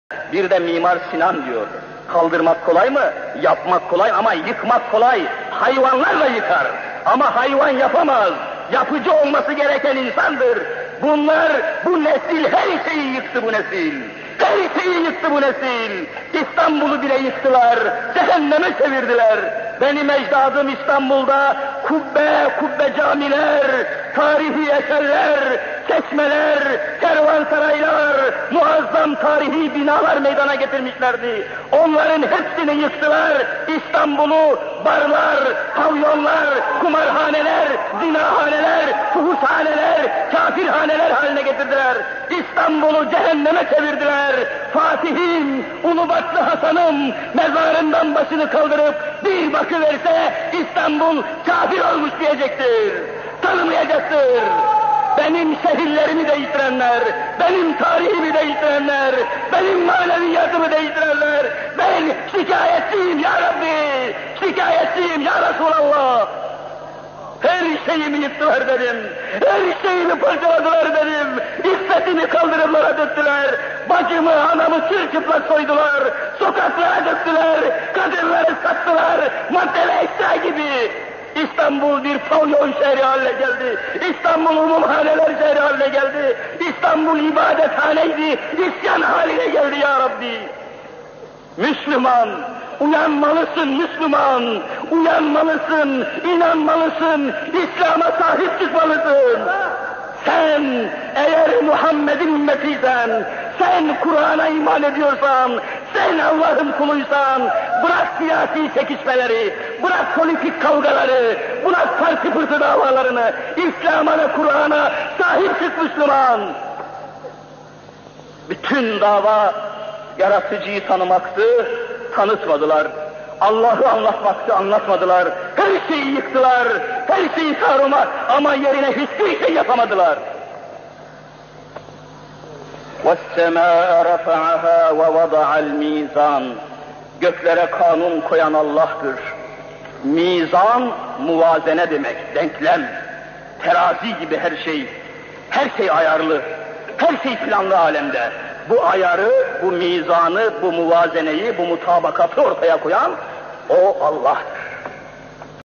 Bir de Mimar Sinan diyor. Kaldırmak kolay mı? Yapmak kolay ama yıkmak kolay. Hayvanlarla yıkar. Ama hayvan yapamaz. Yapıcı olması gereken insandır. Bunlar, bu nesil her şeyi yıktı bu nesil. Her şeyi yıktı bu nesil. İstanbul'u bile yıktılar. Cehenneme çevirdiler. Benim ecdadım İstanbul'da kubbe camiler, tarihi eserler, çeşmeler, kervansaraylar, muazzam tarihi binalar meydana getirmişlerdi. Onların hepsini yıktılar. İstanbul'u barlar, pavyonlar, kumarhaneler, zinahaneler, fuhuşhaneler, kafirhaneler haline getirdiler. İstanbul'u cehenneme çevirdiler. Fatih'in, Ulubatlı Hasan'ın mezarından başını kaldırıp bir bakıverse İstanbul kafir olmuş diyecektir. Tanımayacaktır. Benim şehirlerimi değiştirenler, benim tarihimi değiştirenler, benim maneviyatımı değiştirenler, ben şikayetçiyim ya Rabbi, şikayetçiyim ya Resulallah. Her şeyimi yıktılar dedim, her şeyimi parçaladılar dedim, iffetimi kaldırımlara döktüler, bacımı, anamı çırçıplak soydular, sokaklara döktüler, kadınları sattılar, maddeli eşya gibi. İstanbul bir pavyon şehri haline geldi. İstanbul umumhaneler şehri haline geldi. İstanbul ibadethaneydi, isyan haline geldi ya Rabbi. Müslüman, uyanmalısın Müslüman, uyanmalısın, inanmalısın, İslam'a sahip çıkmalısın. Sen eğer Muhammed'in ümmetiysen, sen Kur'an'a iman ediyorsan, sen Allah'ın kuluysan, bırak siyasi çekişmeleri, bırak politik kavgaları, bırak parti pırtı davalarını, İslam'a ve Kur'an'a sahip çık Müslüman. Bütün dava yaratıcıyı tanımaktı, tanıtmadılar. Allah'ı anlatmaktı, anlatmadılar. Her şeyi yıktılar, her şeyi taruma ama yerine hiçbir şey yapamadılar. وَالسَّمَاءَ رَفَعَهَا وَوَضَعَ الْمِيزَانِ Göklere kanun koyan Allah'tır. Mizan, muvazene demek, denklem. Terazi gibi her şey ayarlı, her şey planlı alemde. Bu ayarı, bu mizanı, bu muvazeneyi, bu mutabakatı ortaya koyan o Allah'tır.